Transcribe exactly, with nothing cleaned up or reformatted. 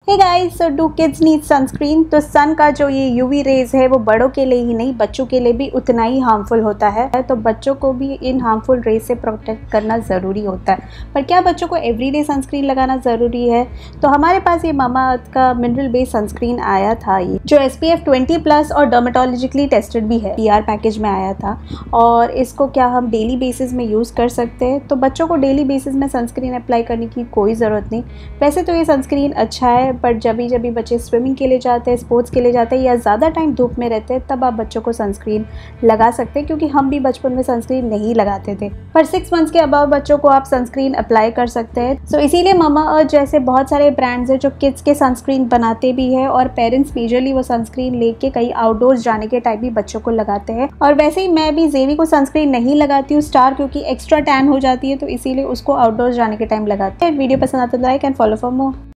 Hey guys, so do kids need sunscreen. तो sun का जो ये यूवी रेज है वो बड़ों के लिए ही नहीं बच्चों के लिए भी उतना ही हार्मफुल होता है। तो बच्चों को भी इन हार्मफुल रेज से प्रोटेक्ट करना ज़रूरी होता है। पर क्या बच्चों को एवरीडे सनस्क्रीन लगाना ज़रूरी है? तो हमारे पास ये मामाअर्थ का मिनरल बेस्ड सनस्क्रीन आया था, ये जो S P F twenty plus और डर्मेटोलॉजिकली टेस्टेड भी है, पी आर पैकेज में आया था। और इसको क्या हम डेली बेसिस में यूज़ कर सकते हैं? तो बच्चों को डेली बेसिस में सनस्क्रीन अप्लाई करने की कोई ज़रूरत नहीं। वैसे तो ये सनस्क्रीन अच्छा है, पर जब भी जब भी बच्चे स्विमिंग के लिए जाते हैं, स्पोर्ट्स के लिए जाते हैं या ज़्यादा टाइम धूप में रहते हैं, तब आप बच्चों को सनस्क्रीन लगा सकते हैं, क्योंकि हम भी बचपन में सनस्क्रीन नहीं लगाते थे। पर सिक्स मंथ्स के अबव बच्चों को आप सनस्क्रीन अप्लाई कर सकते हैं। सो so, इसीलिए मामाअर्थ जैसे बहुत सारे ब्रांड्स हैं जो किड्स के सनस्क्रीन बनाते भी है, और पेरेंट्स मेजरली वो सनस्क्रीन लेके कहीं आउटडोर्स जाने के टाइम भी बच्चों को लगाते हैं। और वैसे ही मैं भी जेवी को सनस्क्रीन नहीं लगाती हूँ स्टार, क्योंकि एक्स्ट्रा टैन हो जाती है, तो इसीलिए उसको आउटडोर्स जाने के टाइम लगाते हैं। वीडियो पसंद आता है तो like and follow for more.